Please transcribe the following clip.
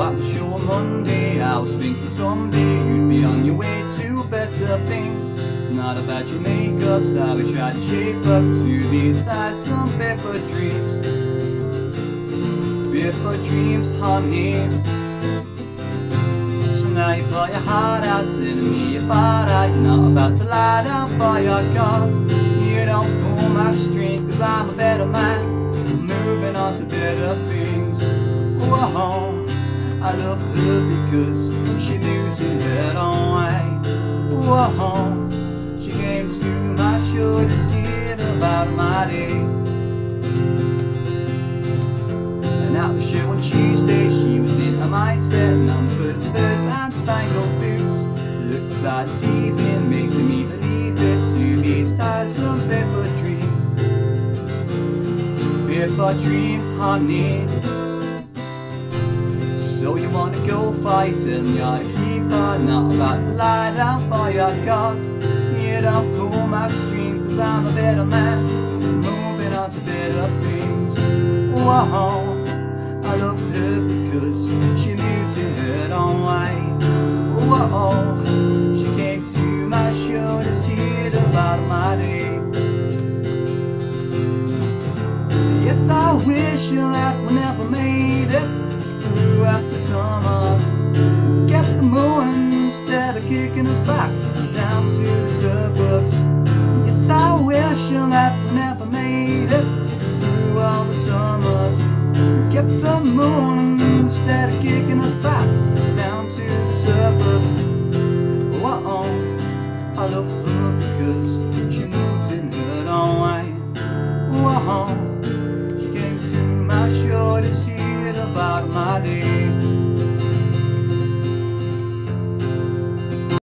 out the show on Monday. I was thinking someday you'd be on your way to better things. It's not about your makeups, how we try to shape up to these tiresome paper dreams. Paper dreams, honey. So now you pour your heart out, telling me you're far out. You're not about to lie down for your cause. You don't pull my string, cause I'm a better man, moving on to better things. Whoa, I love her because she losing her own way. Whoa, she came to my show to see about my day. And at the show on Tuesday, she was in her mindset, numbered furs and spangled boots. Looks like TV and making me believe it to these tiresome paper dreams. Paper dreams, honey. So you wanna go fight and you're a keeper, not about to lie down for your cause. You don't pull my string, cause I'm a better man, moving on to better things. Whoa, I love her because she moves in her own way. Whoa, she came to my show to see about my day. Yes, I wish that we never made it throughout the summers. Kept the moon instead of kicking us back down to the suburbs. Yes, I wish that we never made it through all the summers. Kept the moon